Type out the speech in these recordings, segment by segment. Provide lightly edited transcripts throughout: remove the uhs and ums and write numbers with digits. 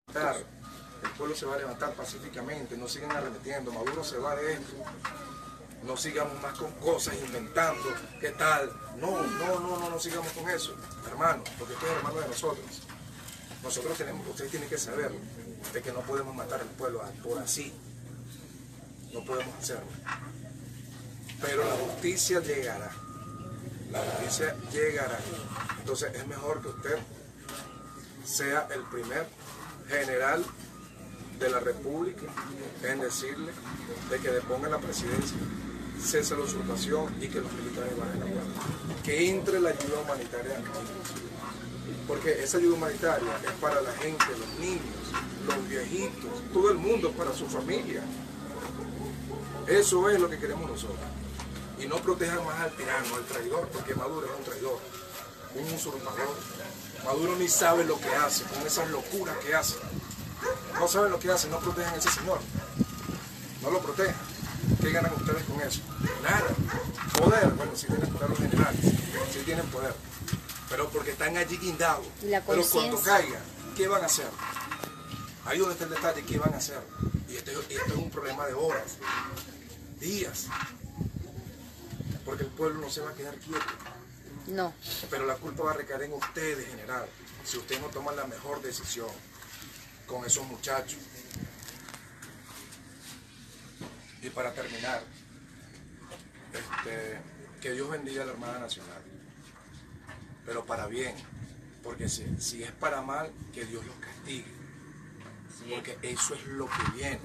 El pueblo se va a levantar pacíficamente, no sigan arremetiendo, Maduro se va de esto, no sigamos más con cosas, inventando, ¿qué tal? No sigamos con eso, hermano, porque esto es hermano de nosotros. Nosotros tenemos, ustedes tienen que saber de que no podemos matar al pueblo por así, no podemos hacerlo. Pero la justicia llegará, Entonces es mejor que usted sea el primer general de la República en decirle de que deponga la presidencia, cese la usurpación y que los militares bajen la guardia. Que entre la ayuda humanitaria, porque esa ayuda humanitaria es para la gente, los niños, los viejitos, todo el mundo, para su familia. Eso es lo que queremos nosotros. Y no protejan más al tirano, al traidor, porque Maduro es un traidor, un usurpador. Maduro ni sabe lo que hace, con esas locuras que hace. No saben lo que hace, no protejan a ese señor. No lo protejan. ¿Qué ganan ustedes con eso? Nada. Poder, bueno, sí tienen poder los generales, sí tienen poder. Pero porque están allí guindados. Pero cuando caigan, ¿qué van a hacer? Ahí donde está el detalle, ¿qué van a hacer? Y esto es un problema de horas, días. Porque el pueblo no se va a quedar quieto. No. Pero la culpa va a recaer en ustedes, general, si ustedes no toman la mejor decisión con esos muchachos. Y para terminar, que Dios bendiga a la Armada Nacional, pero para bien, porque si es para mal, que Dios los castigue, porque eso es lo que viene.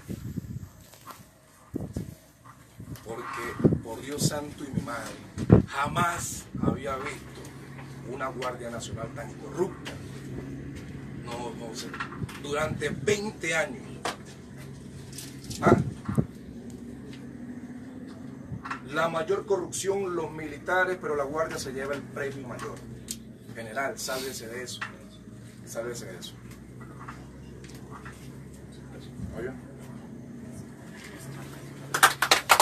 Porque, por Dios santo y mi madre, jamás había visto una Guardia Nacional tan corrupta. No sé, durante 20 años. La mayor corrupción, los militares, pero la Guardia se lleva el premio mayor. General, sálvese de eso. Sálvese de eso.